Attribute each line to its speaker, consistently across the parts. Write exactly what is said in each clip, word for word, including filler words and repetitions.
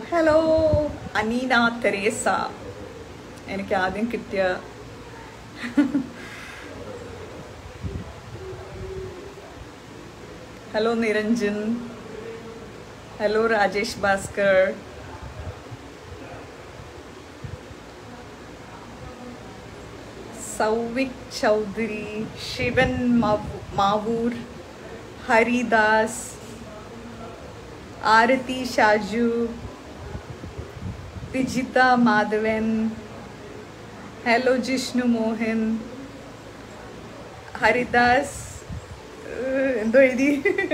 Speaker 1: Hello Aneena Teresa. എനിക്ക് ആദ്യം കിട്ടിയ hello Niranjan, hello Rajesh Bhaskar, Souvik Chaudhari, Shivan Mavoor, Haridas, Aarathi Shaju, Vijitha Madhavan, hello Jishnu Mohan, Haridas എന്തോ എഴുതി,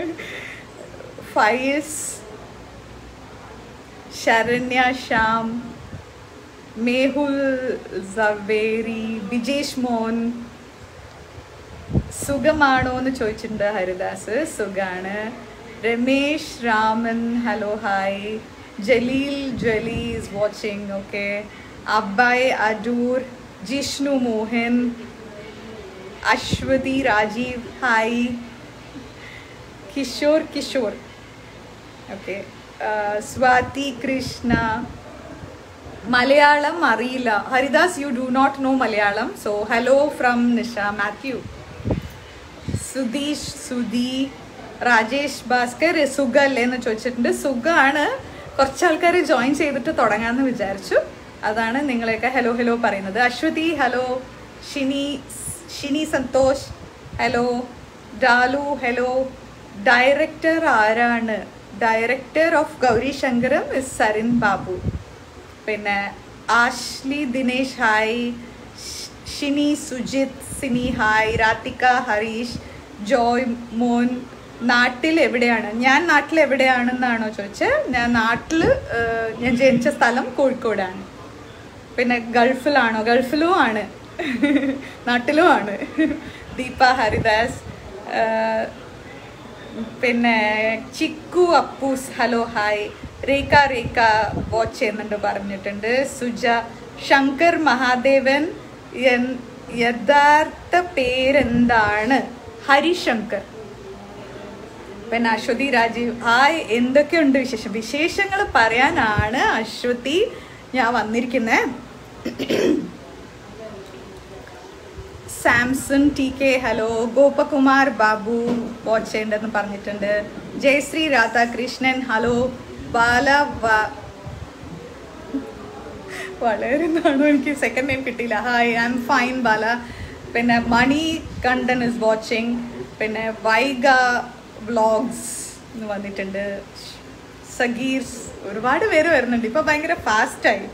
Speaker 1: ഫയസ്, ശരണ്യ ശ്യാം, മേഹുൽ സവേരി, ബിജേഷ് മോൻ. സുഖമാണോ എന്ന് ചോദിച്ചിട്ടുണ്ട് ഹരിദാസ്. സുഖാണ്. Ramesh Raman, hello hi. ജലീൽ ജ്വലി ഈസ് വാച്ചിങ്. ഓക്കെ. അബ്ബായ് അഡൂർ, ജിഷ്ണു മോഹൻ, അശ്വതി രാജീവ്, ഹായ്. കിഷോർ കിഷോർ, ഓക്കെ. സ്വാതി കൃഷ്ണ. മലയാളം അറിയില്ല Haridas, you do not know Malayalam. So hello from Nisha Mathew. Sudheesh Sudhi, Rajesh Bhaskar. സുഖല്ലേ എന്ന് ചോദിച്ചിട്ടുണ്ട്. സുഖമാണ്. കുറച്ച് ആൾക്കാർ ജോയിൻ ചെയ്തിട്ട് തുടങ്ങാമെന്ന് വിചാരിച്ചു. അതാണ് നിങ്ങളെയൊക്കെ ഹലോ ഹലോ പറയുന്നത്. Aswathi hello. Shini Shini Santhosh hello. Dalu hello. Director ആരാണ്? Director of Gauri Shankaram is Sarin Babu. പിന്നെ Ashley Dinesh hi. Shini Sujith Sini hi. Radhika Harish, Joy Mon. നാട്ടിൽ എവിടെയാണ്? ഞാൻ നാട്ടിൽ എവിടെയാണെന്നാണോ ചോദിച്ചത്? ഞാൻ നാട്ടിൽ ഞാൻ ജനിച്ച സ്ഥലം കോഴിക്കോടാണ്. പിന്നെ ഗൾഫിലാണോ? ഗൾഫിലും ആണ്, നാട്ടിലും ആണ്. ദീപ ഹരിദാസ്. പിന്നെ Chikku Appoos hello hi. Rekha Rekha watch ചെയ്യുന്നുണ്ട് പറഞ്ഞിട്ടുണ്ട്. സുജ. ശങ്കർ മഹാദേവൻ. യഥാർത്ഥ പേരെന്താണ്? ഹരിശങ്കർ. പിന്നെ അശ്വതി രാജീവ് ഹായ്. എന്തൊക്കെയുണ്ട് വിശേഷം? വിശേഷങ്ങൾ പറയാനാണ് അശ്വതി ഞാൻ വന്നിരിക്കുന്നത്. Samson T K hello. Gopakumar Babu watch ചെയ്യേണ്ടതെന്ന് പറഞ്ഞിട്ടുണ്ട്. ജയശ്രീ രാധാകൃഷ്ണൻ ഹലോ. ബാല വളരെ നാണോ എനിക്ക് സെക്കൻഡ് നെയിം കിട്ടിയില്ല. Hi, I'm fine Bala. പിന്നെ മണി കണ്ടൻ ഇസ് വാച്ചിങ്. പിന്നെ വൈഗ വ്ളോഗ്സ് എന്ന് വന്നിട്ടുണ്ട്. സഗീർസ്, ഒരുപാട് പേര് വരുന്നുണ്ട്. ഇപ്പോൾ ഭയങ്കര ഫാസ്റ്റായി.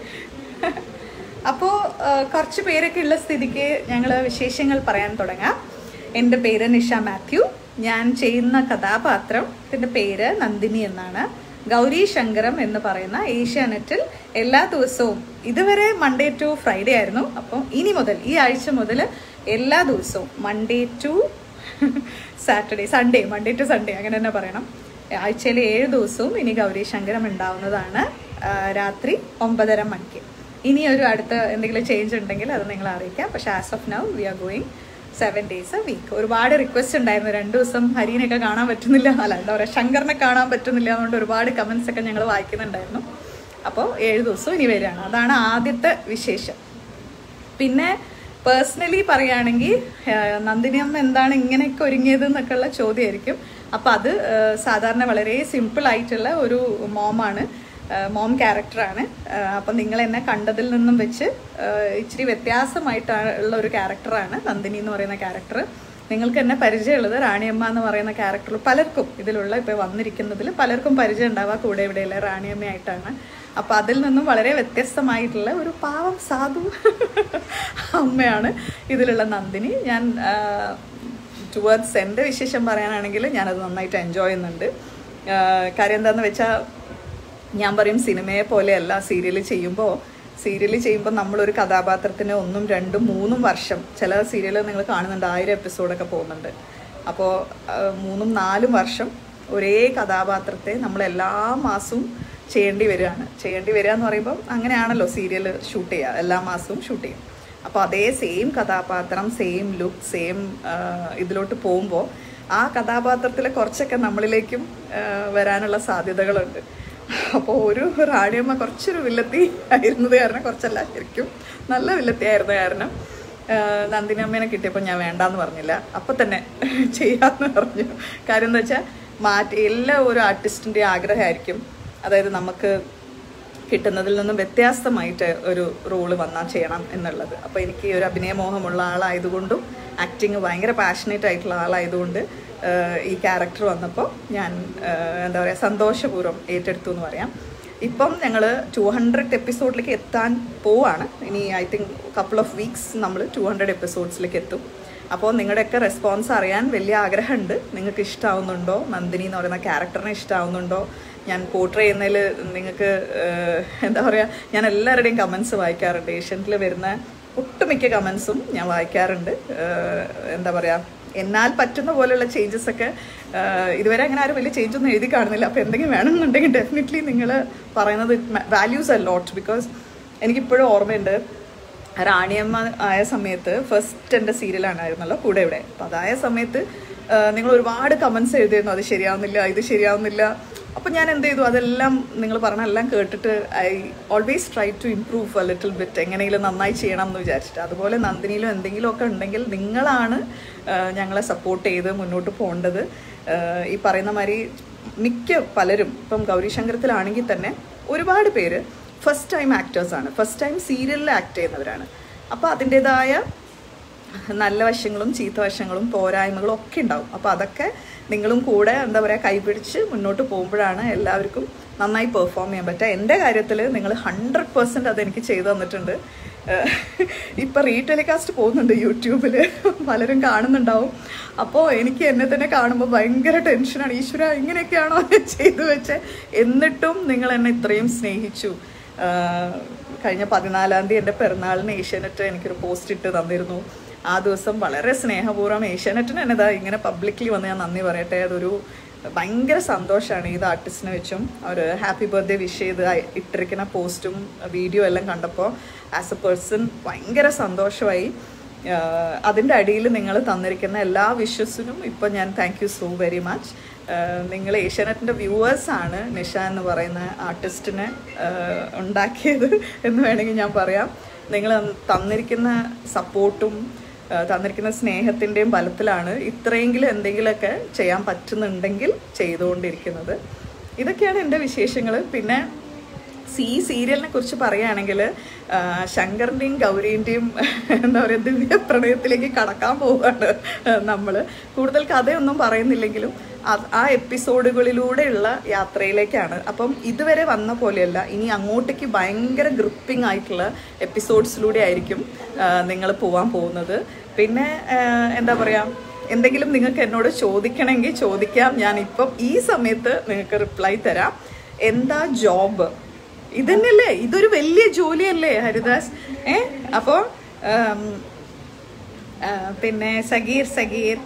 Speaker 1: അപ്പോൾ കുറച്ച് പേരൊക്കെ ഉള്ള സ്ഥിതിക്ക് ഞങ്ങൾ വിശേഷങ്ങൾ പറയാൻ തുടങ്ങാം. എൻ്റെ പേര് നിഷ മാത്യു. ഞാൻ ചെയ്യുന്ന കഥാപാത്രത്തിൻ്റെ പേര് നന്ദിനി എന്നാണ്. ഗൗരി ശങ്കരം എന്ന് പറയുന്ന ഏഷ്യാനെറ്റിൽ എല്ലാ ദിവസവും, ഇതുവരെ മൺഡേ ടു ഫ്രൈഡേ ആയിരുന്നു. അപ്പം ഇനി മുതൽ ഈ ആഴ്ച മുതൽ എല്ലാ ദിവസവും Monday to Saturday Sunday Monday to Sunday അങ്ങനെ തന്നെ പറയണം. ആഴ്ചയിലെ ഏഴ് ദിവസവും ഇനി ഗൗരി ശങ്കരം ഉണ്ടാവുന്നതാണ്. രാത്രി ഒമ്പതര മണിക്ക്. ഇനി ഒരു അടുത്ത എന്തെങ്കിലും ചേഞ്ച് ഉണ്ടെങ്കിൽ അത് നിങ്ങളെ അറിയിക്കാം. പക്ഷേ as of now we are going seven days a week. ഒരുപാട് റിക്വസ്റ്റ് ഉണ്ടായിരുന്നു. രണ്ട് ദിവസം ഹരിനെയൊക്കെ കാണാൻ പറ്റുന്നില്ല, അല്ല എന്താ പറയുക, ശങ്കറിനെ കാണാൻ പറ്റുന്നില്ല എന്നുകൊണ്ട് ഒരുപാട് കമൻസ് ഒക്കെ ഞങ്ങൾ വായിക്കുന്നുണ്ടായിരുന്നു. അപ്പോൾ ഏഴ് ദിവസവും ഇനി വരികയാണ്. അതാണ് ആദ്യത്തെ വിശേഷം. പിന്നെ പേഴ്സണലി പറയുകയാണെങ്കിൽ നന്ദിനി അമ്മ എന്താണ് ഇങ്ങനെയൊക്കെ ഒരുങ്ങിയത് എന്നൊക്കെ ഉള്ള ചോദ്യമായിരിക്കും. അപ്പോൾ അത് സാധാരണ വളരെ സിമ്പിളായിട്ടുള്ള ഒരു മോമാണ്, മോം ക്യാരക്ടറാണ്. അപ്പം നിങ്ങൾ എന്നെ കണ്ടതിൽ നിന്നും വെച്ച് ഇച്ചിരി വ്യത്യാസമായിട്ടുള്ള ഒരു ക്യാരക്ടറാണ് നന്ദിനി എന്ന് പറയുന്ന ക്യാരക്ടർ. നിങ്ങൾക്ക് എന്നെ പരിചയമുള്ളത് റാണിയമ്മ എന്ന് പറയുന്ന ക്യാരക്ടർ പലർക്കും ഇതിലുള്ള ഇപ്പോൾ വന്നിരിക്കുന്നതിൽ പലർക്കും പരിചയം ഉണ്ടാവുക കൂടെ ഇവിടെയുള്ള റാണിയമ്മയായിട്ടാണ്. അപ്പം അതിൽ നിന്നും വളരെ വ്യത്യസ്തമായിട്ടുള്ള ഒരു പാവം സാധു അമ്മയാണ് ഇതിലുള്ള നന്ദിനി. ഞാൻ ടുവേർഡ്സ് എൻ്റെ വിശേഷം പറയാനാണെങ്കിൽ ഞാനത് നന്നായിട്ട് എൻജോയ് ചെയ്യുന്നുണ്ട്. കാര്യം എന്താണെന്ന് വെച്ചാൽ, ഞാൻ പറയും സിനിമയെ പോലെയല്ല സീരിയൽ ചെയ്യുമ്പോൾ. സീരിയൽ ചെയ്യുമ്പോൾ നമ്മളൊരു കഥാപാത്രത്തിന് ഒന്നും രണ്ടും മൂന്നും വർഷം, ചില സീരിയൽ നിങ്ങൾ കാണുന്നുണ്ട് ആയിരം എപ്പിസോഡൊക്കെ പോകുന്നുണ്ട്. അപ്പോൾ മൂന്നും നാലും വർഷം ഒരേ കഥാപാത്രത്തെ നമ്മൾ എല്ലാ മാസവും ചെയ്യേണ്ടി വരികയാണ്. ചെയ്യേണ്ടി വരിക എന്ന് പറയുമ്പോൾ അങ്ങനെയാണല്ലോ സീരിയൽ ഷൂട്ട് ചെയ്യുക, എല്ലാ മാസവും ഷൂട്ട് ചെയ്യും. അപ്പോൾ അതേ സെയിം കഥാപാത്രം, സെയിം ലുക്ക്, സെയിം ഇതിലോട്ട് പോകുമ്പോൾ ആ കഥാപാത്രത്തിലെ കുറച്ചൊക്കെ നമ്മളിലേക്കും വരാനുള്ള സാധ്യതകളുണ്ട്. അപ്പോൾ ഒരു റാണിയമ്മ കുറച്ചൊരു വില്ലത്തി ആയിരുന്നത് കാരണം, കുറച്ചല്ല ശരിക്കും നല്ല വില്ലത്തി ആയിരുന്ന കാരണം നന്ദിനി അമ്മേനെ കിട്ടിയപ്പോൾ ഞാൻ വേണ്ടാന്ന് പറഞ്ഞില്ല, അപ്പം തന്നെ ചെയ്യാമെന്ന് പറഞ്ഞു. കാര്യം എന്താ വെച്ചാൽ മാറ്റി എല്ലാ ഒരു ആർട്ടിസ്റ്റിൻ്റെ ആഗ്രഹമായിരിക്കും, അതായത് നമുക്ക് കിട്ടുന്നതിൽ നിന്നും വ്യത്യാസമായിട്ട് ഒരു റോള് വന്നാൽ ചെയ്യണം എന്നുള്ളത്. അപ്പോൾ എനിക്ക് ഒരു അഭിനയമോഹമുള്ള ആളായതുകൊണ്ടും ആക്ടിങ് ഭയങ്കര പാഷനേറ്റ് ആയിട്ടുള്ള ആളായതുകൊണ്ട് ഈ ക്യാരക്ടർ വന്നപ്പോൾ ഞാൻ എന്താ പറയുക സന്തോഷപൂർവ്വം ഏറ്റെടുത്തു എന്ന് പറയാം. ഇപ്പം ഞങ്ങൾ ടു ഹൺഡ്രഡ് എപ്പിസോഡിലേക്ക് എത്താൻ പോവാണ്. ഇനി I think couple of weeks നമ്മൾ ടു ഹൺഡ്രഡ് എപ്പിസോഡ്സിലേക്ക് എത്തും. അപ്പോൾ നിങ്ങളുടെയൊക്കെ റെസ്പോൺസ് അറിയാൻ വലിയ ആഗ്രഹമുണ്ട്. നിങ്ങൾക്ക് ഇഷ്ടമാവുന്നുണ്ടോ, നന്ദിനി എന്ന് പറയുന്ന ക്യാരക്ടറിനെ ഇഷ്ടമാവുന്നുണ്ടോ, ഞാൻ പോർട്രേ ചെയ്യുന്നതിൽ നിങ്ങൾക്ക് എന്താ പറയുക, ഞാൻ എല്ലാവരുടെയും കമൻസ് വായിക്കാറുണ്ട്. ഏഷ്യനിൽ വരുന്ന ഒട്ടുമിക്ക കമൻസും ഞാൻ വായിക്കാറുണ്ട്. എന്താ പറയുക, എന്നാൽ പറ്റുന്ന പോലെയുള്ള ചേഞ്ചസ് ഒക്കെ ഇതുവരെ അങ്ങനെ ആരും വലിയ ചേഞ്ച് ഒന്നും എഴുതി കാണുന്നില്ല. അപ്പോൾ എന്തെങ്കിലും വേണമെന്നുണ്ടെങ്കിൽ ഡെഫിനറ്റ്ലി നിങ്ങൾ പറയുന്നത് വാല്യൂസ് എ ലോട്ട്. ബിക്കോസ് എനിക്കിപ്പോഴും ഓർമ്മയുണ്ട്, റാണിയമ്മ ആയ സമയത്ത് ഫസ്റ്റ് എൻ്റെ സീരിയലാണായിരുന്നല്ലോ കൂടെ ഇവിടെ. അപ്പോൾ അതായ സമയത്ത് നിങ്ങൾ ഒരുപാട് കമൻസ് എഴുതിയിരുന്നു, അത് ശരിയാവുന്നില്ല, ഇത് ശരിയാവുന്നില്ല. അപ്പോൾ ഞാൻ എന്ത് ചെയ്തു, അതെല്ലാം നിങ്ങൾ പറഞ്ഞെല്ലാം കേട്ടിട്ട് I always try to improve a little bit, എങ്ങനെയെങ്കിലും നന്നായി ചെയ്യണം എന്ന് വിചാരിച്ചിട്ട്. അതുപോലെ നന്ദിനിയിലും എന്തെങ്കിലുമൊക്കെ ഉണ്ടെങ്കിൽ നിങ്ങളാണ് ഞങ്ങളെ സപ്പോർട്ട് ചെയ്ത് മുന്നോട്ട് പോകേണ്ടത്. ഈ പറയുന്ന മാതിരി മിക്ക പലരും ഇപ്പം ഗൗരീശങ്കരത്തിലാണെങ്കിൽ തന്നെ ഒരുപാട് പേര് ഫസ്റ്റ് ടൈം ആക്ടേഴ്സാണ്, ഫസ്റ്റ് ടൈം സീരിയലിൽ ആക്ട് ചെയ്യുന്നവരാണ്. അപ്പോൾ അതിൻ്റേതായ നല്ല വശങ്ങളും ചീത്ത വശങ്ങളും പോരായ്മകളും ഒക്കെ ഉണ്ടാവും. അപ്പോൾ അതൊക്കെ നിങ്ങളും കൂടെ എന്താ പറയുക കൈപിടിച്ച് മുന്നോട്ട് പോകുമ്പോഴാണ് എല്ലാവർക്കും നന്നായി പെർഫോം ചെയ്യാൻ പറ്റുക. എൻ്റെ കാര്യത്തിൽ നിങ്ങൾ ഹൺഡ്രഡ് പെർസെൻറ്റ് അതെനിക്ക് ചെയ്തു തന്നിട്ടുണ്ട്. ഇപ്പം റീടെലികാസ്റ്റ് പോകുന്നുണ്ട് യൂട്യൂബിൽ, പലരും കാണുന്നുണ്ടാവും. അപ്പോൾ എനിക്ക് എന്നെ തന്നെ കാണുമ്പോൾ ഭയങ്കര ടെൻഷനാണ്, ഈശ്വര ഇങ്ങനെയൊക്കെയാണോ ചെയ്തു വെച്ചേ. എന്നിട്ടും നിങ്ങൾ എന്നെ ഇത്രയും സ്നേഹിച്ചു. കഴിഞ്ഞ പതിനാലാം തീയതി എൻ്റെ പിറന്നാളിന് ഏഷ്യാനെറ്റ് എനിക്കൊരു പോസ്റ്റ് ഇട്ട് തന്നിരുന്നു. ആ ദിവസം വളരെ സ്നേഹപൂർവ്വം ഏഷ്യാനെറ്റിന് തന്നെ ഇതാ ഇങ്ങനെ പബ്ലിക്കലി വന്ന് ഞാൻ നന്ദി പറയട്ടെ. അതൊരു ഭയങ്കര സന്തോഷമാണ്. ഇത് ആർട്ടിസ്റ്റിനെ വെച്ചും ഒരു ഹാപ്പി ബർത്ത്ഡേ വിഷ് ചെയ്ത് ഇട്ടിരിക്കുന്ന പോസ്റ്റും വീഡിയോ എല്ലാം കണ്ടപ്പോൾ ആസ് എ പേഴ്സൺ ഭയങ്കര സന്തോഷമായി. അതിൻ്റെ അടിയിൽ നിങ്ങൾ തന്നിരിക്കുന്ന എല്ലാ വിഷസിനും ഇപ്പം ഞാൻ thank you so very much. നിങ്ങൾ ഏഷ്യാനെറ്റിൻ്റെ വ്യൂവേഴ്സാണ് നിഷ എന്ന് പറയുന്ന ആർട്ടിസ്റ്റിനെ ഉണ്ടാക്കിയത് എന്ന് വേണമെങ്കിൽ ഞാൻ പറയാം. നിങ്ങൾ തന്നിരിക്കുന്ന സപ്പോർട്ടും തന്നിരിക്കുന്ന സ്നേഹത്തിൻ്റെയും ബലത്തിലാണ് ഇത്രയെങ്കിലും എന്തെങ്കിലുമൊക്കെ ചെയ്യാൻ പറ്റുന്നുണ്ടെങ്കിൽ ചെയ്തുകൊണ്ടിരിക്കുന്നത്. ഇതൊക്കെയാണ് എൻ്റെ വിശേഷങ്ങൾ. പിന്നെ ഈ സീരിയലിനെ കുറിച്ച് പറയുകയാണെങ്കിൽ ശങ്കറിൻ്റെയും ഗൗരീൻ്റെയും എന്താ പറയുക ദിവ്യ പ്രണയത്തിലേക്ക് കടക്കാൻ പോവുകയാണ് നമ്മൾ. കൂടുതൽ കഥയൊന്നും പറയുന്നില്ലെങ്കിലും ആ എപ്പിസോഡുകളിലൂടെയുള്ള യാത്രയിലേക്കാണ്. അപ്പം ഇതുവരെ വന്ന പോലെയല്ല, ഇനി അങ്ങോട്ടേക്ക് ഭയങ്കര ഗ്രിപ്പിംഗ് ആയിട്ടുള്ള എപ്പിസോഡ്സിലൂടെ ആയിരിക്കും നിങ്ങൾ പോകാൻ പോകുന്നത്. പിന്നെ എന്താ പറയുക, എന്തെങ്കിലും നിങ്ങൾക്ക് എന്നോട് ചോദിക്കണമെങ്കിൽ ചോദിക്കാം. ഞാനിപ്പം ഈ സമയത്ത് നിങ്ങൾക്ക് റിപ്ലൈ തരാം. എന്താ ജോബ്? ഇതന്നെയല്ലേ, ഇതൊരു വലിയ ജോലിയല്ലേ ഹരിദാസ്? ഏ അപ്പോൾ പിന്നെ സഗീർ സഗീർ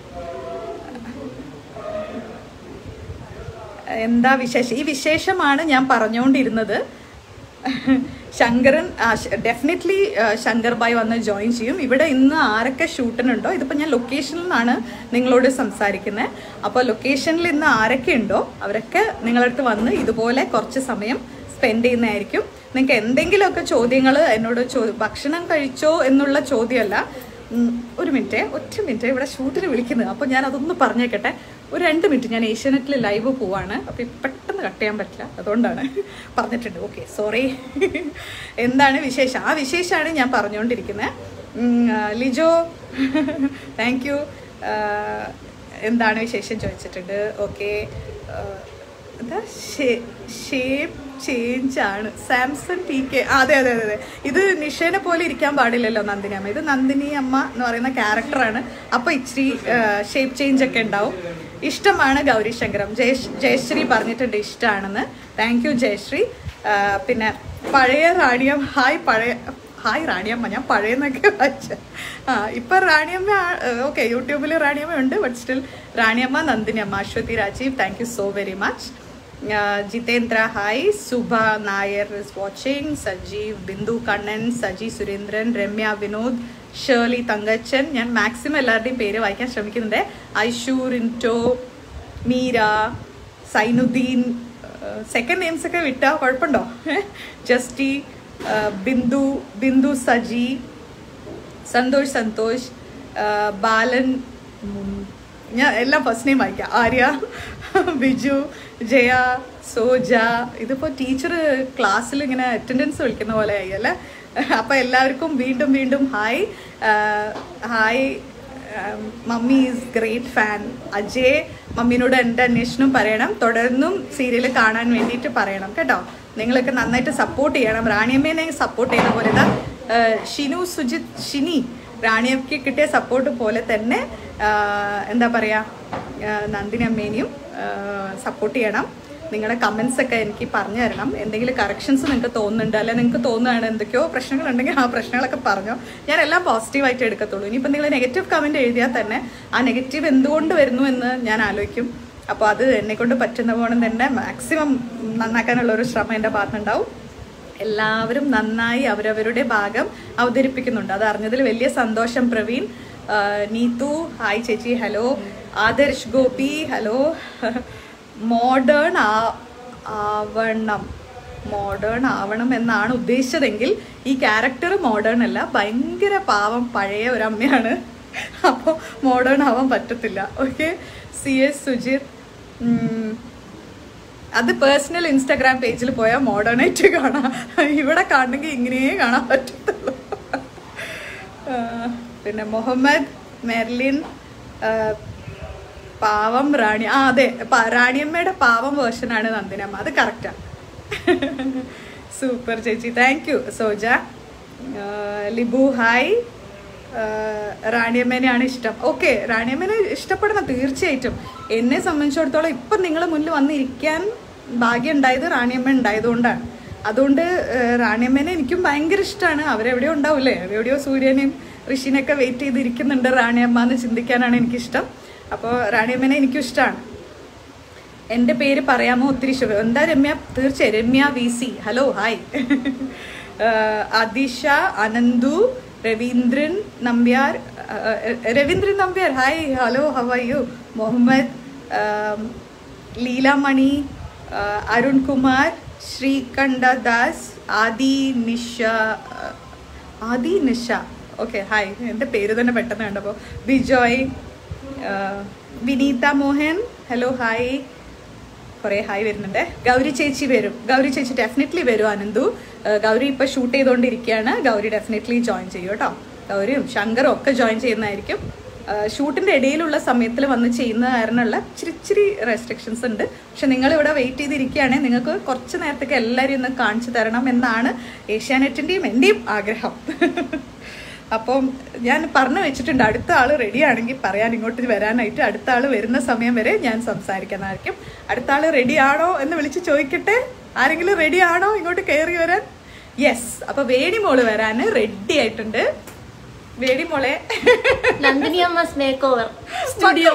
Speaker 1: എന്താ വിശേഷം? ഈ വിശേഷമാണ് ഞാൻ പറഞ്ഞുകൊണ്ടിരുന്നത്. ശങ്കരൻ ഡെഫിനറ്റ്ലി ശങ്കർ ബായ് വന്ന് ജോയിൻ ചെയ്യും. ഇവിടെ ഇന്ന് ആരൊക്കെ ഷൂട്ടിനുണ്ടോ, ഇതിപ്പോൾ ഞാൻ ലൊക്കേഷനിൽ നിന്നാണ് നിങ്ങളോട് സംസാരിക്കുന്നത്. അപ്പോൾ ലൊക്കേഷനിൽ ഇന്ന് ആരൊക്കെ ഉണ്ടോ അവരൊക്കെ നിങ്ങളടുത്ത് വന്ന് ഇതുപോലെ കുറച്ച് സമയം സ്പെൻഡ് ചെയ്യുന്നതായിരിക്കും. നിങ്ങൾക്ക് എന്തെങ്കിലുമൊക്കെ ചോദ്യങ്ങൾ എന്നോട് ചോ ഭക്ഷണം കഴിച്ചോ എന്നുള്ള ചോദ്യമല്ല. ഒരു മിനിറ്റ് ഒറ്റ മിനിറ്റ് ഇവിടെ ഷൂട്ടിന് വിളിക്കുന്നത്, അപ്പോൾ ഞാൻ അതൊന്ന് പറഞ്ഞേക്കട്ടെ. ഒരു രണ്ട് മിനിറ്റ്, ഞാൻ ഏഷ്യാനെറ്റിൽ ലൈവ് പോവാണ്. അപ്പോൾ പെട്ടെന്ന് കട്ട് ചെയ്യാൻ പറ്റില്ല, അതുകൊണ്ടാണ് പറഞ്ഞിട്ടുണ്ട്. Okay sorry. എന്താണ് വിശേഷം? ആ വിശേഷമാണ് ഞാൻ പറഞ്ഞുകൊണ്ടിരിക്കുന്നത്. Lijo thank you. എന്താണ് വിശേഷം ചോദിച്ചിട്ടുണ്ട്. ഓക്കെ, എന്താ ഷേപ്പ് ചേഞ്ച് ആണ് സാംസൺ ടി കെ. അതെ അതെ അതെ അതെ ഇത് നിഷേനെ പോലെ ഇരിക്കാൻ പാടില്ലല്ലോ നന്ദിനി അമ്മ. ഇത് നന്ദിനി അമ്മ എന്ന് പറയുന്ന ക്യാരക്ടറാണ്. അപ്പോൾ ഇച്ചിരി ഷേപ്പ് ചേഞ്ച് ഒക്കെ ഉണ്ടാവും. ഇഷ്ടമാണ് ഗൗരീശങ്കരം. ജയ ജയശ്രീ പറഞ്ഞിട്ടുണ്ട് ഇഷ്ടമാണെന്ന്. Thank you Jayashree. പിന്നെ പഴയ റാണിയമ്മ, ഹായ് പഴയ ഹായ് റാണിയമ്മ. ഞാൻ പഴയെന്നൊക്കെ വായിച്ച ആ ഇപ്പം റാണിയമ്മ. ഓക്കെ, യൂട്യൂബിൽ റാണിയമ്മ ഉണ്ട്, ബട്ട് സ്റ്റിൽ റാണിയമ്മ നന്ദിനി അമ്മ. Aswathi Rajeev thank you so very much. Jitendra hi. Subha Nair is watching. Sajeev, Bindu Kannan, Saji Surendran, Ramya Vinod, Shirley Thankachan. ഞാൻ മാക്സിമം എല്ലാവരുടെയും പേര് വായിക്കാൻ ശ്രമിക്കുന്നുണ്ട്. ഐഷു, റിൻറ്റോ, മീര, സൈനുദ്ദീൻ, സെക്കൻഡ് നെയിംസ് ഒക്കെ വിട്ടാൽ കുഴപ്പമുണ്ടോ? ജസ്റ്റി, ബിന്ദു, ബിന്ദു സജി, സന്തോഷ് സന്തോഷ്, ബാലൻ, ഞാൻ എല്ലാം ഫസ്റ്റ് നെയിം വായിക്കാം. ആര്യ, ബിജു, ജയ, സോജ. ഇതിപ്പോൾ ടീച്ചർ ക്ലാസ്സിൽ ഇങ്ങനെ അറ്റൻഡൻസ് വിളിക്കുന്ന പോലെ ആയി അല്ലേ? അപ്പോൾ എല്ലാവർക്കും വീണ്ടും വീണ്ടും hi. Hi, mummy is great fan. Ajay, മമ്മീനോട് എൻ്റെ അന്വേഷണം പറയണം, തുടർന്നും സീരിയൽ കാണാൻ വേണ്ടിയിട്ട് പറയണം കേട്ടോ. നിങ്ങളൊക്കെ നന്നായിട്ട് സപ്പോർട്ട് ചെയ്യണം. റാണിയമ്മേനെ സപ്പോർട്ട് ചെയ്യുന്ന പോലെ ഇതാ ഷിനു, സുജിത്, ഷിനി, റാണിയമ്മയ്ക്ക് കിട്ടിയ സപ്പോർട്ട് പോലെ തന്നെ എന്താ പറയുക, നന്ദിനി അമ്മേനെയും സപ്പോർട്ട് ചെയ്യണം. നിങ്ങളുടെ കമൻസ് ഒക്കെ എനിക്ക് പറഞ്ഞു തരണം. എന്തെങ്കിലും കറക്ഷൻസ് നിങ്ങൾക്ക് തോന്നുന്നുണ്ട്, അല്ലെ നിങ്ങൾക്ക് തോന്നുകയാണ് എന്തൊക്കെയോ പ്രശ്നങ്ങളുണ്ടെങ്കിൽ ആ പ്രശ്നങ്ങളൊക്കെ പറഞ്ഞോ. ഞാൻ എല്ലാം പോസിറ്റീവായിട്ട് എടുക്കത്തുള്ളൂ. ഇനിയിപ്പോൾ നിങ്ങൾ നെഗറ്റീവ് കമൻറ്റ് എഴുതിയാൽ തന്നെ ആ നെഗറ്റീവ് എന്തുകൊണ്ട് വരുന്നു എന്ന് ഞാൻ ആലോചിക്കും. അപ്പോൾ അത് എന്നെക്കൊണ്ട് പറ്റുന്ന പോലെ തന്നെ മാക്സിമം നന്നാക്കാനുള്ളൊരു ശ്രമം എൻ്റെ ഭാഗത്തുനിന്നുണ്ടാവും. എല്ലാവരും നന്നായി അവരവരുടെ ഭാഗം അവതരിപ്പിക്കുന്നുണ്ട്, അത് അറിഞ്ഞതിൽ വലിയ സന്തോഷം. പ്രവീൺ, നീതു ഹായ് ചേച്ചി, hello. Adarsh Gopi hello. Modern ആ ആവണം മോഡേൺ ആവണം എന്നാണ് ഉദ്ദേശിച്ചതെങ്കിൽ ഈ ക്യാരക്ടർ മോഡേൺ അല്ല, ഭയങ്കര പാവം പഴയ ഒരു അമ്മയാണ്, അപ്പോൾ മോഡേൺ ആവാൻ പറ്റത്തില്ല. ഓക്കെ. സി എസ് സുജിത്, അത് പേഴ്സണൽ ഇൻസ്റ്റാഗ്രാം പേജിൽ പോയാൽ മോഡേണായിട്ട് കാണാം, ഇവിടെ കാണണമെങ്കിൽ ഇങ്ങനെയേ കാണാൻ പറ്റത്തുള്ളൂ. പിന്നെ മുഹമ്മദ്, മെർലിൻ, പാവം റാണി. ആ അതെ, റാണിയമ്മയുടെ പാവം വേർഷനാണ് നന്ദിനമ്മ, അത് കറക്റ്റാ. സൂപ്പർ ചേച്ചി, thank you. Soja, Libu hi. റാണിയമ്മേനെയാണ് ഇഷ്ടം. ഓക്കെ, റാണിയമ്മേനെ ഇഷ്ടപ്പെടണം തീർച്ചയായിട്ടും. എന്നെ സംബന്ധിച്ചിടത്തോളം ഇപ്പം നിങ്ങളെ മുന്നിൽ വന്നിരിക്കാൻ ഭാഗ്യം ഉണ്ടായത് റാണിയമ്മ ഉണ്ടായതുകൊണ്ടാണ്. അതുകൊണ്ട് റാണിയമ്മേനെ എനിക്കും ഭയങ്കര ഇഷ്ടമാണ്. അവരെവിടെയോ ഉണ്ടാവില്ലേ, എവിടെയോ സൂര്യനെയും ഋഷിനെയൊക്കെ വെയിറ്റ് ചെയ്തിരിക്കുന്നുണ്ട് റാണിയമ്മ എന്ന് ചിന്തിക്കാനാണ് എനിക്കിഷ്ടം. അപ്പോൾ റാണിയമ്മേനെ എനിക്കും ഇഷ്ടമാണ്. എൻ്റെ പേര് പറയാമോ? ഒത്തിരി ഇഷ്ടം. എന്താ രമ്യ? തീർച്ചയായും Ramya V C, hello hi. Athisha, Ananthu, Raveendran Nambiar, Raveendran Nambiar hi, hello, how are you? Muhammad, Leelamani, Arun Kumar, Sreekanta Das, Aadi Nisha, Aadi Nisha okay hi. എൻ്റെ പേര് തന്നെ പെട്ടെന്ന് കണ്ടപ്പോൾ. Bijoy, Vineetha Mohan hello hi. കുറേ ഹായ് വരുന്നുണ്ട്. ഗൗരി ചേച്ചി വരും, ഗൗരി ചേച്ചി ഡെഫിനറ്റ്ലി വരും. അനന്തു, ഗൗരി ഇപ്പോൾ ഷൂട്ട് ചെയ്തുകൊണ്ടിരിക്കുകയാണ്, ഗൗരി ഡെഫിനറ്റ്ലി ജോയിൻ ചെയ്യും കേട്ടോ. ഗൗരിയും ശങ്കറും ഒക്കെ ജോയിൻ ചെയ്യുന്നതായിരിക്കും. ഷൂട്ടിൻ്റെ ഇടയിലുള്ള സമയത്തിൽ വന്ന് ചെയ്യുന്ന കാരണമുള്ള ഇച്ചിരി ഇച്ചിരി റെസ്ട്രിക്ഷൻസ് ഉണ്ട്. പക്ഷെ നിങ്ങളിവിടെ വെയിറ്റ് ചെയ്തിരിക്കുകയാണെങ്കിൽ നിങ്ങൾക്ക് കുറച്ച് നേരത്തേക്ക് എല്ലാവരും ഒന്ന് കാണിച്ചു തരണം എന്നാണ് ഏഷ്യാനെറ്റിൻ്റെയും എൻ്റെയും ആഗ്രഹം. അപ്പം ഞാൻ പറഞ്ഞു വെച്ചിട്ടുണ്ട്, അടുത്ത ആൾ റെഡി ആണെങ്കിൽ പറയാൻ ഇങ്ങോട്ട് വരാനായിട്ട്. അടുത്ത ആൾ വരുന്ന സമയം വരെ ഞാൻ സംസാരിക്കുന്നതായിരിക്കും. അടുത്ത ആൾ റെഡി ആണോ എന്ന് വിളിച്ച് ചോദിക്കട്ടെ. ആരെങ്കിലും റെഡി ആണോ ഇങ്ങോട്ട് കയറി വരാൻ? യെസ്. അപ്പൊ വേണിമോള് വരാൻ റെഡി ആയിട്ടുണ്ട്. വേണിമോളെ,
Speaker 2: നന്ദിനി അമ്മസ് മേക്ക് ഓവർ സ്റ്റുഡിയോ.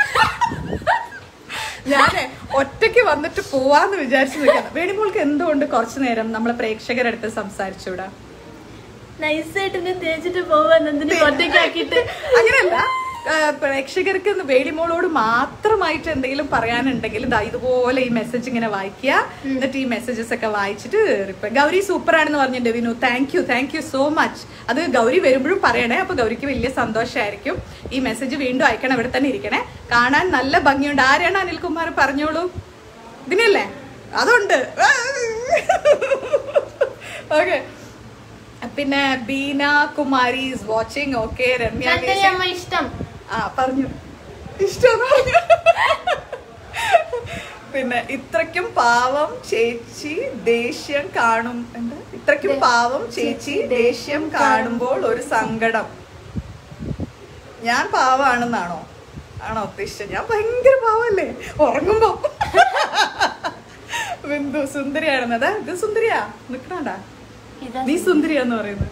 Speaker 1: ഞാന് ഒറ്റയ്ക്ക് വന്നിട്ട് പോവാന്ന് വിചാരിച്ചു നിൽക്കണം. വേണിമോൾക്ക് എന്തുകൊണ്ട് കുറച്ചു നേരം നമ്മളെ പ്രേക്ഷകരുടെ അടുത്ത് സംസാരിച്ചൂടാ?
Speaker 2: നൈസായിട്ട് തേച്ചിട്ട് പോവാ നന്ദിനി ഒറ്റയ്ക്കാക്കിട്ട്.
Speaker 1: അങ്ങനെയല്ല, പ്രേക്ഷകർക്ക് വേണിമോളോട് മാത്രമായിട്ട് എന്തെങ്കിലും പറയാനുണ്ടെങ്കിൽ ഇതാ ഇതുപോലെ ഈ മെസ്സേജ് ഇങ്ങനെ വായിക്കുക. എന്നിട്ട് ഈ മെസ്സേജസ് ഒക്കെ വായിച്ചിട്ട് ഗൗരി സൂപ്പർ ആണെന്ന് പറഞ്ഞിട്ടുണ്ട് Vinu. Thank you thank you so much. അത് ഗൗരി വരുമ്പോഴും പറയണേ, അപ്പൊ ഗൗരിക്ക് വലിയ സന്തോഷമായിരിക്കും. ഈ മെസ്സേജ് വീണ്ടും അയക്കണം, ഇവിടെ തന്നെ ഇരിക്കണേ. കാണാൻ നല്ല ഭംഗിയുണ്ട്. ആരാണ് അനിൽകുമാർ? പറഞ്ഞോളൂ. ഇതിനല്ലേ? അതുണ്ട്. ഓക്കെ. പിന്നെ Beena Kumari is watching. Okay. Ramya
Speaker 2: ഇഷ്ടം.
Speaker 1: ആ പറഞ്ഞു, ഇഷ്ടം പറഞ്ഞു. പിന്നെ ഇത്രയ്ക്കും പാവം ചേച്ചി ദേഷ്യം കാണും. എന്താ? ഇത്രയ്ക്കും പാവം ചേച്ചി ദേഷ്യം കാണുമ്പോൾ ഒരു സങ്കടം. ഞാൻ പാവാണെന്നാണോ ആണോ ഉദ്ദേശിച്ചത്? ഞാൻ ഭയങ്കര പാവല്ലേ ഉറങ്ങുമ്പോ. ബിന്ദു സുന്ദരിയാണെന്നതാ. ഇത് സുന്ദരിയാ നിക്കണണ്ടാ? നീ സുന്ദരിയാന്ന് പറയുന്നത്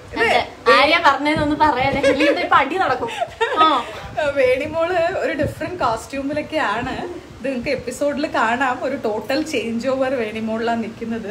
Speaker 2: പടി നടക്കും.
Speaker 1: വേണിമോള് ഒരു ഡിഫറെന്റ് കോസ്റ്റ്യൂമിലൊക്കെയാണ്. ഇത് നിങ്ങൾക്ക് എപ്പിസോഡിൽ കാണാം. ഒരു ടോട്ടൽ ചേഞ്ച് ഓവർ വേണിമോളിലാണ് നിൽക്കുന്നത്.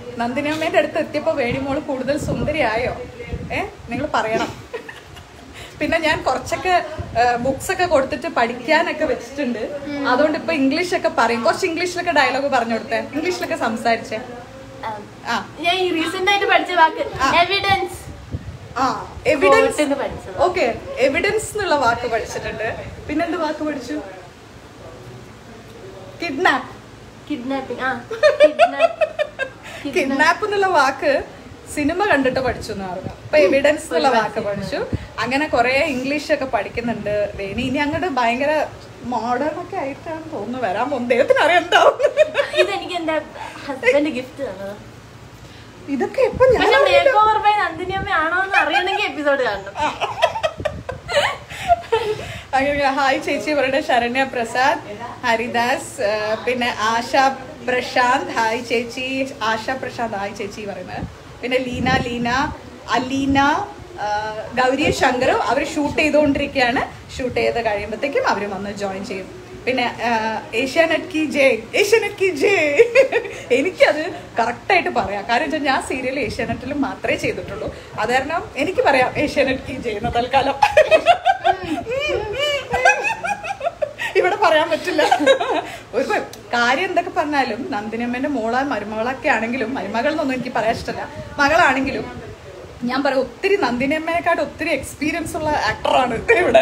Speaker 1: നന്ദിനിയമ്മേന്റെ അടുത്ത് എത്തിയപ്പോ വേണിമോള് കൂടുതൽ സുന്ദരിയായോ? ഏ നിങ്ങൾ പറയണം. പിന്നെ ഞാൻ കുറച്ചൊക്കെ ബുക്സ് ഒക്കെ കൊടുത്തിട്ട് പഠിക്കാനൊക്കെ വെച്ചിട്ടുണ്ട്. അതുകൊണ്ട് ഇപ്പൊ ഇംഗ്ലീഷ് ഒക്കെ പറയും. കുറച്ച് ഇംഗ്ലീഷിലൊക്കെ ഡയലോഗ് പറഞ്ഞു കൊടുത്തേ, ഇംഗ്ലീഷിലൊക്കെ സംസാരിച്ചേ.
Speaker 2: ഞാൻ ഈ റീസെന്റ് ആയിട്ട് പഠിച്ച വാക്ക് എവിഡൻസ്.
Speaker 1: ആ എവിഡൻസ്. ഓക്കെ, എവിഡൻസ് എന്നുള്ള വാക്ക് പഠിച്ചിട്ടുണ്ട്. പിന്നെ എന്ത് വാക്ക് പഠിച്ചു? കിഡ്നാപ്പ്.
Speaker 2: കിഡ്നാപ്പിംഗ്. ആ
Speaker 1: കിഡ്നാപ്പ് എന്നുള്ള വാക്ക് സിനിമ കണ്ടിട്ട് പഠിച്ചു എന്ന് പറഞ്ഞു. അപ്പൊ എവിഡൻസ് എന്നുള്ള വാക്ക് പഠിച്ചു. അങ്ങനെ കുറെ ഇംഗ്ലീഷ് ഒക്കെ പഠിക്കുന്നുണ്ട് വേണി. ഇനി അങ്ങോട്ട് ഭയങ്കര മോഡേൺ ഒക്കെ ആയിട്ടാണ് തോന്നുന്നു വരാൻ പോകുന്നത്. ദൈവത്തിന് അറിയണ്ടാവും.
Speaker 2: ഇതെനിക്ക് എന്റെ ഹസ്ബൻഡ് ഗിഫ്റ്റ് തന്നത്.
Speaker 1: ഇതൊക്കെ എപ്പൊ ഞാൻ
Speaker 2: നന്ദിനി അമ്മ ആണോ എന്ന് അറിയണമെങ്കിൽ എപ്പിസോഡ് കാണണം.
Speaker 1: അങ്ങനെ ഹായ് ചേച്ചി പറയുന്നത് ശരണ്യ പ്രസാദ്, ഹരിദാസ്, പിന്നെ ആശ പ്രശാന്ത് ഹായ് ചേച്ചി. ആശ പ്രശാന്ത് ഹായ് ചേച്ചി പറയുന്നത്. പിന്നെ ലീന ലീന അലീന ഗൗരി ശങ്കറും അവർ ഷൂട്ട് ചെയ്തുകൊണ്ടിരിക്കുകയാണ്. ഷൂട്ട് ചെയ്ത് കഴിയുമ്പോഴത്തേക്കും അവർ വന്ന് ജോയിൻ ചെയ്യും. പിന്നെ ഏഷ്യാനെറ്റ് കി ജയ്, ഏഷ്യാനെറ്റ് കി ജയ്. എനിക്കത് കറക്റ്റായിട്ട് പറയാം. കാരണം വെച്ചാൽ ഞാൻ സീരിയൽ ഏഷ്യാനെറ്റിൽ മാത്രമേ ചെയ്തിട്ടുള്ളൂ. അത് കാരണം എനിക്ക് പറയാം ഏഷ്യാനെറ്റ് കി ജയ് എന്ന തൽക്കാലം. ഇവിടെ പറയാൻ പറ്റില്ല. ഒരു കാര്യം എന്തൊക്കെ പറഞ്ഞാലും നന്ദിനിയമ്മേന്റെ മോളാ മരുമകളൊക്കെ ആണെങ്കിലും, മരുമകൾ എന്നൊന്നും എനിക്ക് പറയാൻ ഇഷ്ടമല്ല, മകളാണെങ്കിലും ഞാൻ പറയാം ഒത്തിരി നന്ദിനിയമ്മേനെക്കാട്ട് ഒത്തിരി എക്സ്പീരിയൻസ് ഉള്ള ആക്ടറാണ് ഇവിടെ.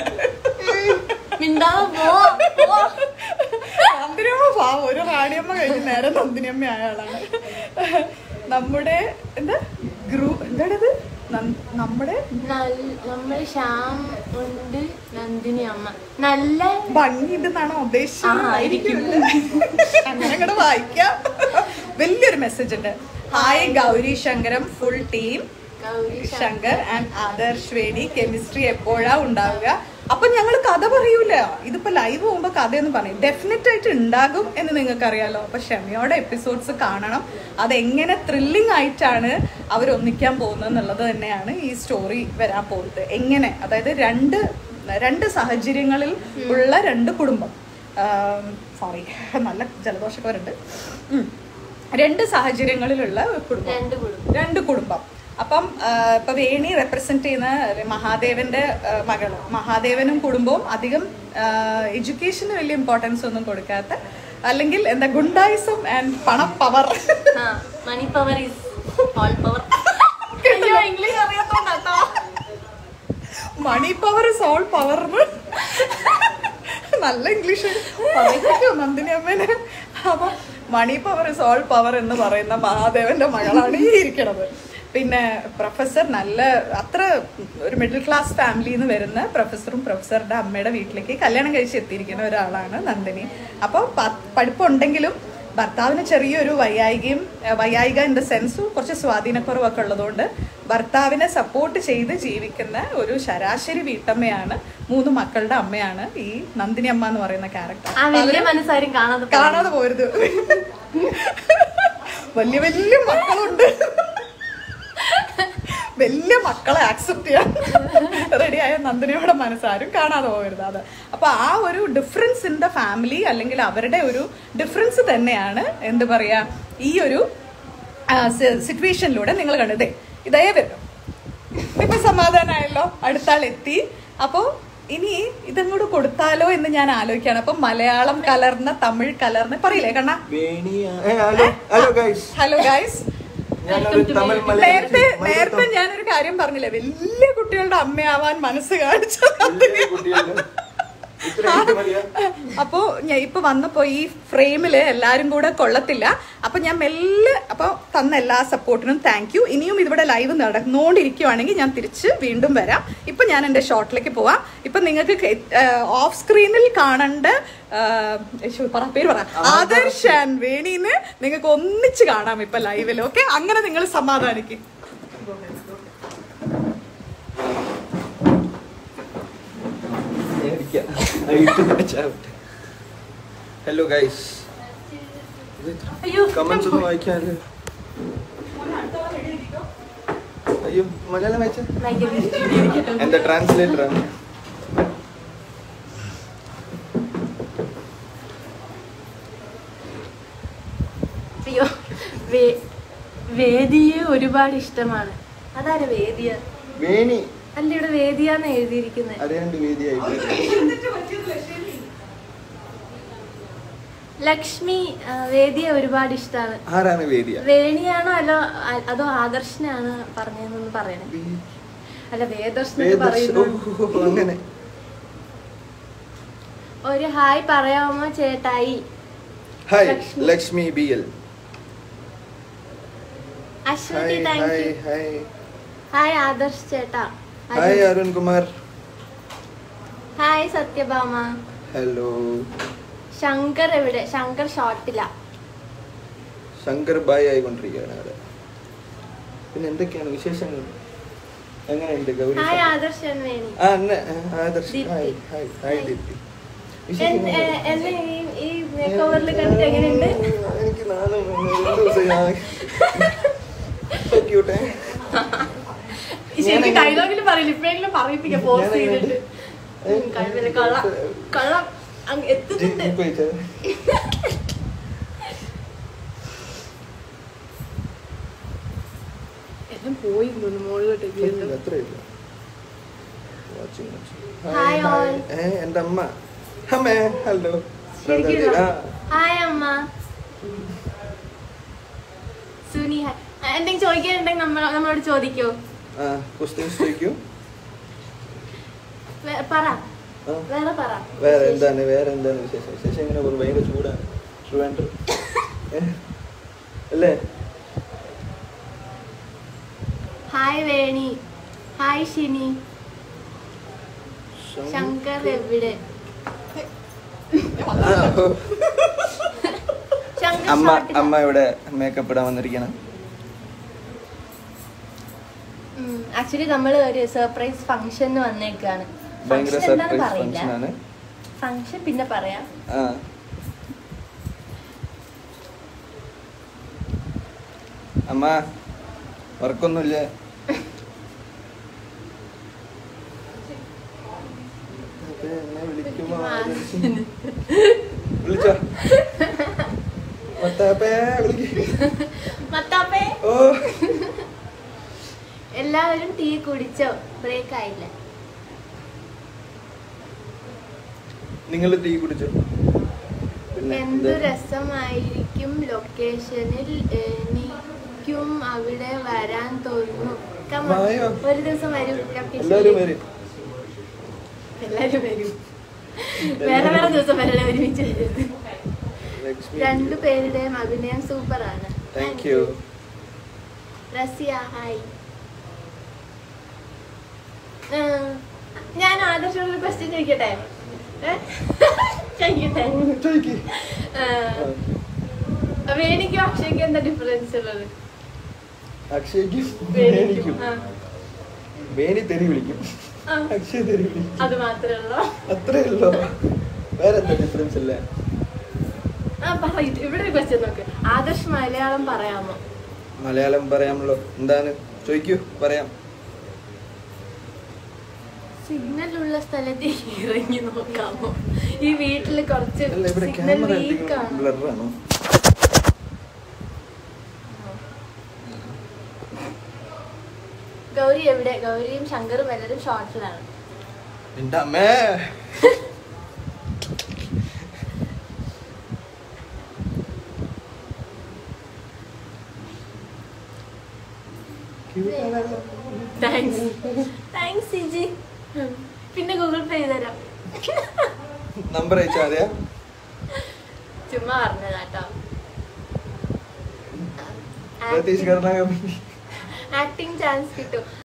Speaker 1: നന്ദിനിയമ്മ പാവം, ഒരു റാണിയമ്മ കഴിഞ്ഞ് നേരെ നന്ദിനിയമ്മ ആയ ആളാണ്. നമ്മുടെ എന്താ ഗ്രൂപ്പ് എന്താണിത്? നമ്മുടെ
Speaker 2: നമ്മുടെ ശ്യാം ഉണ്ട് നന്ദിനി അമ്മ നല്ല
Speaker 1: ഭംഗി ഇതെന്നാണോ ഉദ്ദേശിച്ചത്? അങ്ങനെ അങ്ങോട്ട് വായിക്കാം. വലിയൊരു മെസ്സേജ് ഉണ്ട്. Hi Gauri Shankaram full team. Shankar and Adarsh Veni chemistry എപ്പോഴാ ഉണ്ടാവുക? അപ്പൊ ഞങ്ങൾ കഥ പറയൂല. ഇതിപ്പോ ലൈവ് പോകുമ്പോ കഥയൊന്നും പറയും. ഡെഫിനറ്റ് ആയിട്ട് ഉണ്ടാകും എന്ന് നിങ്ങൾക്ക് അറിയാലോ. അപ്പൊ ക്ഷമയോടെ എപ്പിസോഡ്സ് കാണണം. അതെങ്ങനെ ത്രില്ലിംഗ് ആയിട്ടാണ് അവർ ഒന്നിക്കാൻ പോകുന്നത് എന്നുള്ളത് തന്നെയാണ് ഈ സ്റ്റോറി വരാൻ പോകുന്നത്. എങ്ങനെ, അതായത് രണ്ട് രണ്ട് സാഹചര്യങ്ങളിൽ ഉള്ള രണ്ട് കുടുംബം, സോറി നല്ല ജലദോഷമൊക്കെ വരുന്നുണ്ട്. രണ്ട് സാഹചര്യങ്ങളിലുള്ള കുടുംബം, രണ്ട് കുടുംബം. അപ്പം ഇപ്പൊ വേണി റെപ്രസെന്റ് ചെയ്യുന്ന മഹാദേവന്റെ മകള്, മഹാദേവനും കുടുംബവും അധികം എഡ്യൂക്കേഷന് വലിയ ഇമ്പോർട്ടൻസ് ഒന്നും കൊടുക്കാത്ത, അല്ലെങ്കിൽ എന്താ ഗുണ്ടായിസം ആൻഡ് പണ power,
Speaker 2: money power is all power. English അറിയാത്തോണ്ടാ.
Speaker 1: Money power is all power. നല്ല ഇംഗ്ലീഷ് പറയിക്കോ നന്ദിനി അമ്മേനെ. അപ്പൊ money power is all power എന്ന് പറയുന്ന മഹാദേവന്റെ മകളാണ് ഈ ഇരിക്കണത്. പിന്നെ പ്രൊഫസർ നല്ല അത്ര ഒരു മിഡിൽ ക്ലാസ് ഫാമിലിയിൽ നിന്ന് വരുന്ന പ്രൊഫസറും പ്രൊഫസറുടെ അമ്മയുടെ വീട്ടിലേക്ക് കല്യാണം കഴിച്ച് എത്തിയിരിക്കുന്ന ഒരാളാണ് നന്ദിനി. അപ്പോൾ പഠിപ്പുണ്ടെങ്കിലും ഭർത്താവിന് ചെറിയൊരു വൈയായികയും വൈയായിക ഇൻ ദ സെൻസും കുറച്ച് സ്വാധീനക്കുറവൊക്കെ ഉള്ളതുകൊണ്ട് ഭർത്താവിനെ സപ്പോർട്ട് ചെയ്ത് ജീവിക്കുന്ന ഒരു ശരാശരി വീട്ടമ്മയാണ്. മൂന്ന് മക്കളുടെ അമ്മയാണ് ഈ നന്ദിനി അമ്മ എന്ന് പറയുന്ന ക്യാരക്ടർ. കാണാതെ പോരുത്. വലിയ വലിയ മക്കളുണ്ട്. വലിയ മക്കളെ ആക്സെപ്റ്റ് ചെയ്യാൻ റെഡിയായ നന്ദിനിയുടെ മനസ്സാരും കാണാതെ പോകരുത്. അത് അപ്പൊ ആ ഒരു ഡിഫറൻസ് ഇൻ ദ ഫാമിലി, അല്ലെങ്കിൽ അവരുടെ ഒരു ഡിഫറൻസ് തന്നെയാണ് എന്ത് പറയാ ഈ ഒരു സിറ്റുവേഷനിലൂടെ നിങ്ങൾ കണ്ടതേ. ഇതേ വരും. ഇപ്പൊ സമാധാനമായല്ലോ, അടുത്താൾ എത്തി. അപ്പോ ഇനി ഇതങ്ങോട്ട് കൊടുത്താലോ എന്ന് ഞാൻ ആലോചിക്കുകയാണ്. അപ്പൊ മലയാളം കലർന്ന തമിഴ് കലർന്ന് പറയില്ലേ കണ്ണ? Hello guys. നേരത്തെ നേരത്തെ ഞാനൊരു കാര്യം പറഞ്ഞില്ലേ, വലിയ കുട്ടികളുടെ അമ്മയാവാൻ മനസ്സ് കാണിച്ചു. അപ്പോ ഞാൻ ഇപ്പൊ വന്നപ്പോ ഈ ഫ്രെയിമില് എല്ലാരും കൂടെ കൊള്ളത്തില്ല. അപ്പൊ ഞാൻ മെല്ലെ അപ്പൊ തന്ന എല്ലാ സപ്പോർട്ടിനും താങ്ക് യു. ഇനിയും ഇവിടെ ലൈവ് നടന്നുകൊണ്ടിരിക്കുവാണെങ്കിൽ ഞാൻ തിരിച്ച് വീണ്ടും വരാം. ഇപ്പൊ ഞാൻ എന്റെ ഷോട്ടിലേക്ക് പോവാം. ഇപ്പൊ നിങ്ങൾക്ക് ഓഫ് സ്ക്രീനിൽ കാണേണ്ട പേര് പറ ആദർശ് ആൻഡ് വേണിന്ന് നിങ്ങൾക്ക് ഒന്നിച്ച് കാണാം ഇപ്പൊ ലൈവിൽ. ഓക്കെ, അങ്ങനെ നിങ്ങൾ സമാധാനിക്കും.
Speaker 3: ഹലോ ഗൈസ്, കമന്റ്സ് ഒന്നും വായിക്കാല്ലേ? അയ്യോ മലയാളം വായിച്ച എന്റെ ട്രാൻസ്ലേറ്ററാണ്.
Speaker 2: അയ്യോ, വേദിയെ ഒരുപാട് ഇഷ്ടമാണ്. അതാരെ വേദിയ?
Speaker 3: വേണി.
Speaker 2: അല്ല ഇവിടെ വേദിയാന്ന് എഴുതിയിരിക്കുന്നത്.
Speaker 3: അറിയാണ്ട് വേദിയായിട്ട്.
Speaker 2: ലക്ഷ്മി വേദിയെ ഒരുപാട് ഇഷ്ടമാണ്.
Speaker 3: ആരാണ് വേദിയ?
Speaker 2: വേണിയാണോ അല്ലോ അതോ ആദർശനാണ് പറഞ്ഞതെന്ന് പറയണേ. അല്ല വേദർശന പറയുന്നു.
Speaker 3: അങ്ങനെ
Speaker 2: ഒരു ഹായ് പറയാമോ ചേട്ടായി?
Speaker 3: Hi Lakshmi B L.
Speaker 2: Aswathi thank you. Hi Adarsh ചേട്ടാ.
Speaker 3: Hi Arun Kumar.
Speaker 2: Hi Satyabhama.
Speaker 3: Hello.
Speaker 2: Shankar എവിടെ? ശങ്കർ ഷോട്ടില്ല.
Speaker 3: ശങ്കർ ബായ് ആയിക്കൊണ്ടിരിക്കുകയാണ് അവിടെ. പിന്നെ എന്തൊക്കെയാണ് വിശേഷങ്ങൾ? എങ്ങനെയുണ്ട് ഗൗരി?
Speaker 2: ഹായ് ആദർശ് വേണി.
Speaker 3: ആ Adarsh. Hi hi hi Deepthi.
Speaker 2: എന്നെ ഈ മേക്ക് ഓവറിൽ കണ്ടിട്ട് എങ്ങനെയുണ്ട്?
Speaker 3: എനിക്ക് നാളെ രണ്ട് ദിവസം ക്യൂട്ടേ.
Speaker 2: ശരിക്കും ഡയലോഗിൽ പറയില്ല, ഇപ്പോഴെങ്കിലും പറയിപ്പിക്കാം. പോസ്റ്റ് ചെയ്തിട്ട് കള്ളം കള്ളം എത്തുന്നുണ്ട്. എല്ലാം പോയി മുകളിലോട്ട്.
Speaker 3: എന്റെ അമ്മ. അമ്മേ ഹലോ.
Speaker 2: ഹായ് അമ്മ. സുനി എന്തെങ്കിലും ചോദിക്കാനുണ്ടെങ്കിൽ നമ്മളോട് ചോദിക്കോ?
Speaker 3: ചോദിക്കൂ.
Speaker 2: പറ വേറെ പറ.
Speaker 3: വേറെ എന്താണ് വേറെ എന്താണ് വിശേഷം? വിശേഷം എങ്ങനെ പോകുന്നു? ഭയങ്കര ചൂടാണ് ട്രിവാൻഡ്രം അല്ലേ?
Speaker 2: ഹായ് വേണി. ഹായ് ഷിനി. ശങ്കർ എവിടെ?
Speaker 3: അമ്മ അമ്മ ഇവിടെ മേക്കപ്പ് ഇടാൻ വന്നിരിക്കണം.
Speaker 2: ആക്ച്വലി നമ്മള് ഒരു സർപ്രൈസ് ഫംഗ്ഷന് വന്നേക്കാണ്.
Speaker 3: ഭയങ്കര സർപ്രൈസ് ഫംഗ്ഷൻ ആണ്.
Speaker 2: ഫംഗ്ഷൻ പിന്നെ പറയാം.
Speaker 3: അമ്മ വർക്കൊന്നുമില്ല. വിളിച്ചോ?
Speaker 2: എല്ലാവരും ടീ കുടിച്ചോ? ബ്രേക്ക് ആയില്ല.
Speaker 3: നിങ്ങൾ ടീ കുടിച്ചോ?
Speaker 2: എന്തു രസമായിരിക്കും ലൊക്കേഷനിൽ. എനിക്കും അവിടെ വരാൻ തോന്നുന്നു. ഒരു ദിവസം വരും.
Speaker 3: എല്ലാരും വരും.
Speaker 2: എല്ലാരും വരും. വേറെ വേറെ ദിവസം വരെ ഒരുമിച്ച് വരും. രണ്ടു പേരുടെയും അഭിനയം സൂപ്പറാണ്.
Speaker 3: Thank you.
Speaker 2: റസിയ ഹായ്. ഞാൻ ആദർശോട് ക്വസ്റ്റ്യൻ ചോദിക്കട്ടെ? ചോദിക്കട്ടെ. വേണിക്കും അക്ഷയ്ക്കും എന്താ ഡിഫറൻസ് ഉള്ളത്?
Speaker 3: അക്ഷയ്ക്കും വേണിക്കും വേണി തെറി വിളിക്കും, അക്ഷയ് തെറി വിളിക്കും.
Speaker 2: അത് മാത്രമേ ഉള്ളൂ.
Speaker 3: അത്രേ ഉള്ളൂ. വേറെ എന്താ ഡിഫറൻസ് ഇല്ല.
Speaker 2: ആ പറയൂ. ഇവിടെ ഒരു ക്വസ്റ്റ്യൻ നോക്ക്. ആദർശ് മലയാളം പറയാമോ?
Speaker 3: മലയാളം പറയാമല്ലോ. എന്താണ് ചോദിക്കൂ, പറയാം.
Speaker 2: സിഗ്നൽ ഉള്ള സ്ഥലത്ത് ഇറങ്ങി നോക്കാമോ? ഈ വീട്ടില് കുറച്ച് സിഗ്നൽ വീക്ക് ആണ്. ഗൗരി എവിടെ? ഗൗരിയും ശങ്കറും എല്ലാവരും ഷോർട്സിലാണ്.
Speaker 3: എന്റെ അമ്മേ.
Speaker 2: Thanks thanks Siji. പിന്നെ ഗൂഗിൾ പേ ചെയ്തുതരാം.
Speaker 3: നമ്പർ അയച്ചാ മതിയാ?
Speaker 2: ചുമ്മാ പറഞ്ഞതാട്ടോ.
Speaker 3: ആക്ടിങ്
Speaker 2: ചാൻസ് കിട്ടും.